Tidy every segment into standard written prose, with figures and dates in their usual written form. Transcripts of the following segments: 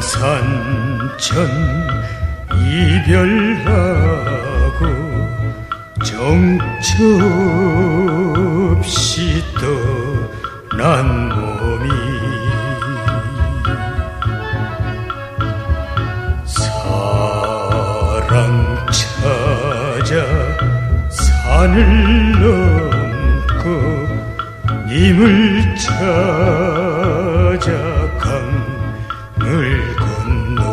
상산천 이별하고 정처 없이 떠난 몸이 사랑 찾아 산을 넘고 님을 찾아 강을 건너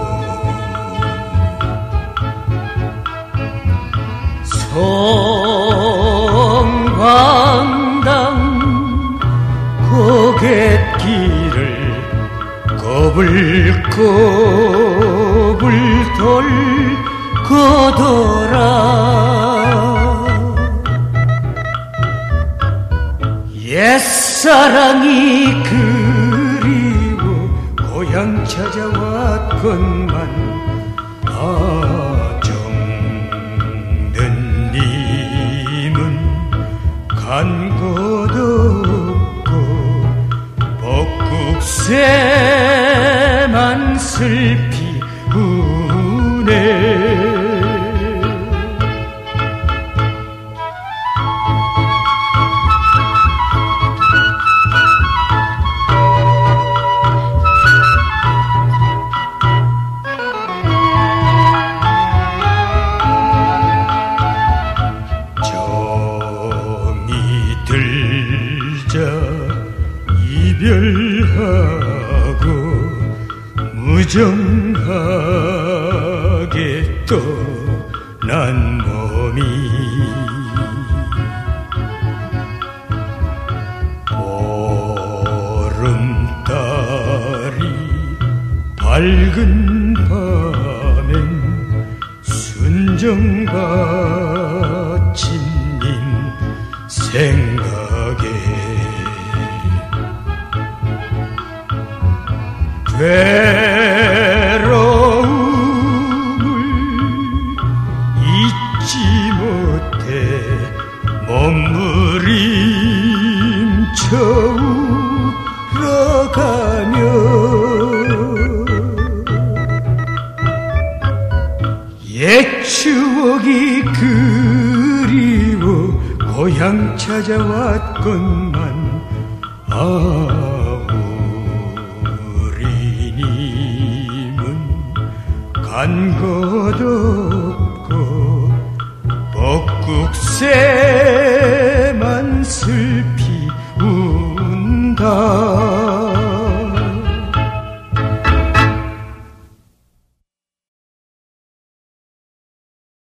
성황당 고갯길을 꼬불꼬불 돌고돌아 옛사랑이 그리워 고향 찾아왔건만 정든님은 간 곳 없고 벚국새만 슬피 우네 이별하고 무정하게 떠난 몸이 보름달이 밝은 밤엔 순정받침님 생각에 외로움을 잊지 못해 몸부림쳐 울어가며 옛 추억이 그리워 고향 찾아왔건만 간 곳 없고 벚국새